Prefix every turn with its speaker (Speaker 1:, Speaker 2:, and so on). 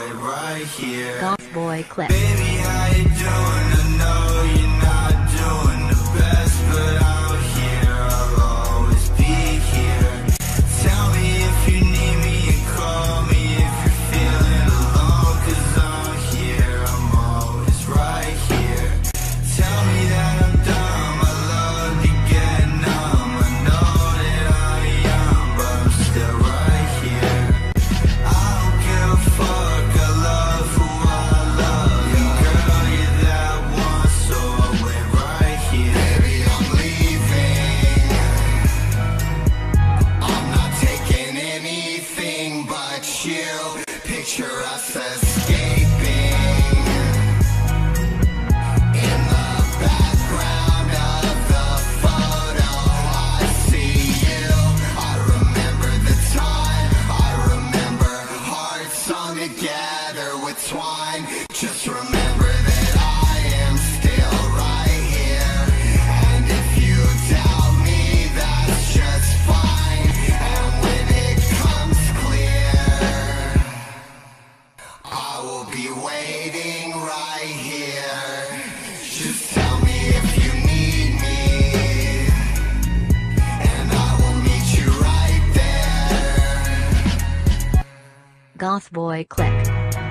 Speaker 1: wait right here.
Speaker 2: Goth Boy Clip.
Speaker 1: Baby, how you doing? I know you're not doing the best, but I'm here, I'll always be here. Tell me if you need me and call me if you're feeling alone, 'cause I'm here, I'm always right here. Tell me that I'm dumb, I love to get numb. I know that I'm young, but I'm still right here. I don't give a fuck, I love who I love. And girl, you're that one, so I wait right here. Baby, I'm leaving, I'm not taking anything but you. Picture us escaping. In the background of the photo, I see you. I remember the time, I remember hearts sewn together with twine. Just remember that I am still right here. And if you doubt me, that's just fine. And when it comes clear, I will be waiting right here. Just tell me if you need me, and I will meet you right there.
Speaker 2: Goth Boy Clip.